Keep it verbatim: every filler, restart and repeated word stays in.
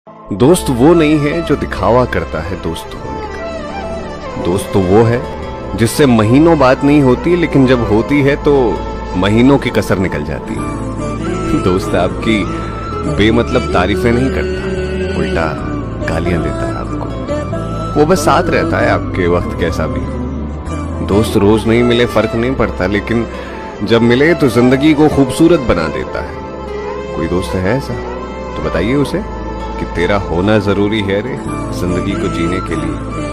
दोस्त वो नहीं है जो दिखावा करता है दोस्त होने का। दोस्त तो वो है जिससे महीनों बात नहीं होती, लेकिन जब होती है तो महीनों की कसर निकल जाती है। दोस्त आपकी बेमतलब तारीफें नहीं करता, उल्टा गालियां देता है आपको। वो बस साथ रहता है आपके वक्त कैसा भी। दोस्त रोज नहीं मिले फर्क नहीं पड़ता, लेकिन जब मिले तो जिंदगी को खूबसूरत बना देता है। कोई दोस्त है ऐसा तो बताइए उसे कि तेरा होना जरूरी है रे जिंदगी को जीने के लिए।